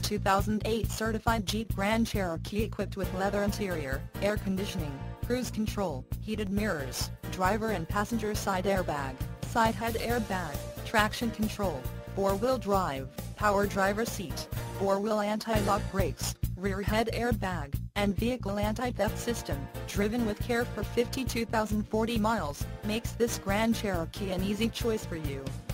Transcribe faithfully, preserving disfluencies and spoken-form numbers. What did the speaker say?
two thousand eight certified Jeep Grand Cherokee equipped with leather interior, air conditioning, cruise control, heated mirrors, driver and passenger side airbag, side head airbag, traction control, four-wheel drive, power driver seat, four-wheel anti-lock brakes, rear head airbag, and vehicle anti-theft system, driven with care for fifty-two thousand forty miles, makes this Grand Cherokee an easy choice for you.